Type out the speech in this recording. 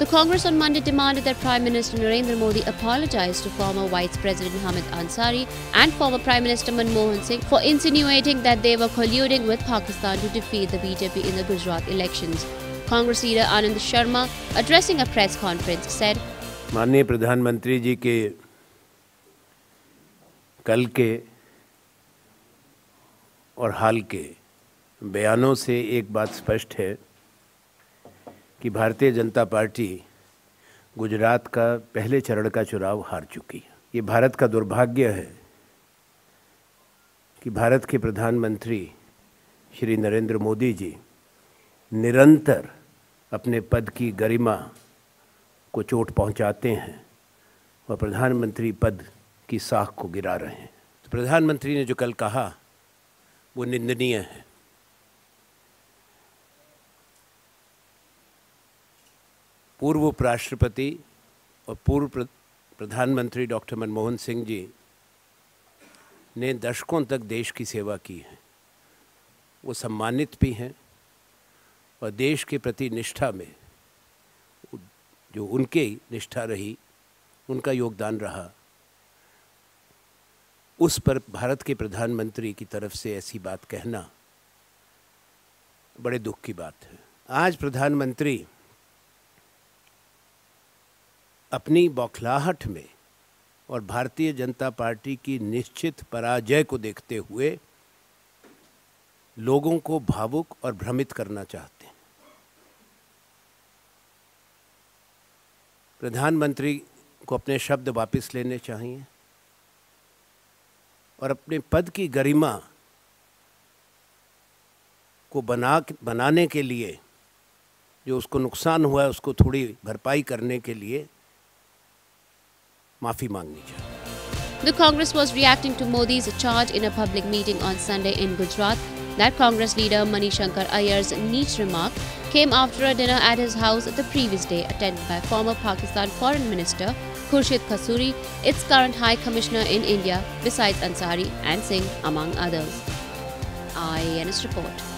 Congress on Monday demanded that Prime Minister Narendra Modi apologise to former Vice President Hamid Ansari and former Prime Minister Manmohan Singh for insinuating that they were colluding with Pakistan to defeat the BJP in the Gujarat elections. Congress leader Anand Sharma, addressing a press conference, said, माननीय प्रधानमंत्री जी के कल के और हाल के बयानों से एक बात स्पष्ट है कि भारतीय जनता पार्टी गुजरात का पहले चरण का चुनाव हार चुकी है। ये भारत का दुर्भाग्य है कि भारत के प्रधानमंत्री श्री नरेंद्र मोदी जी निरंतर अपने पद की गरिमा को चोट पहुंचाते हैं और प्रधानमंत्री पद की साख को गिरा रहे हैं। तो प्रधानमंत्री ने जो कल कहा वो निंदनीय है। पूर्व उपराष्ट्रपति और पूर्व प्रधानमंत्री डॉक्टर मनमोहन सिंह जी ने दशकों तक देश की सेवा की है। वो सम्मानित भी हैं और देश के प्रति निष्ठा में जो उनके निष्ठा रही, उनका योगदान रहा, उस पर भारत के प्रधानमंत्री की तरफ से ऐसी बात कहना बड़े दुख की बात है। आज प्रधानमंत्री अपनी बौखलाहट में और भारतीय जनता पार्टी की निश्चित पराजय को देखते हुए लोगों को भावुक और भ्रमित करना चाहते हैं। प्रधानमंत्री को अपने शब्द वापस लेने चाहिए और अपने पद की गरिमा को बनाने के लिए जो उसको नुकसान हुआ है उसको थोड़ी भरपाई करने के लिए माफी मांगनी चाहिए। The Congress was reacting to Modi's charge in a public meeting on Sunday in Gujarat that Congress leader Manishankar Iyengar's niche remark came after a dinner at his house the previous day attended by former Pakistan Foreign Minister Khurshid Kasuri, its current High Commissioner in India besides Ansari and Singh among others. IANS report.